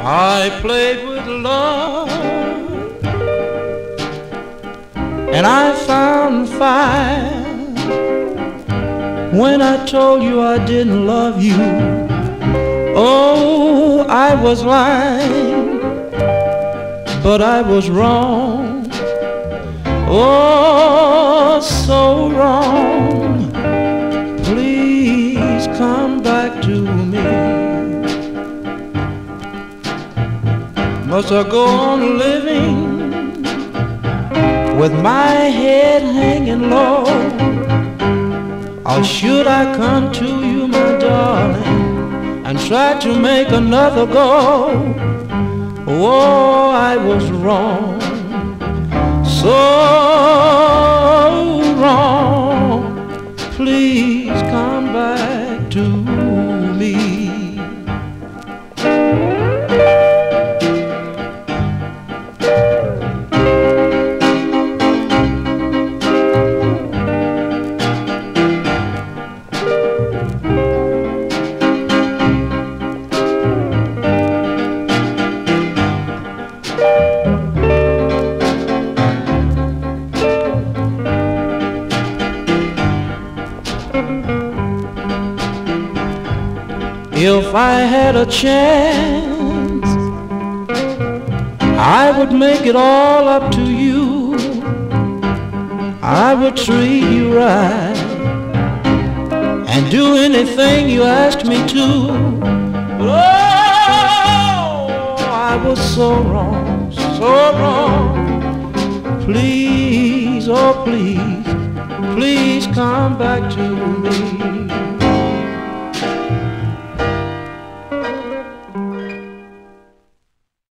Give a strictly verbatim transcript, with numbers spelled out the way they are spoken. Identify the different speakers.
Speaker 1: I played with love, and I found fire when I told you I didn't love you. Oh, I was lying, but I was wrong. Oh, so wrong. Please come back to me. Must I go on living with my head hanging low? Or should I come to you, my darling, and try to make another go? Oh, I was wrong, so wrong. Please come back to me. If I had a chance, I would make it all up to you. I would treat you right and do anything you asked me to. But oh, I was so wrong, so wrong. Please, oh please, please come back to me.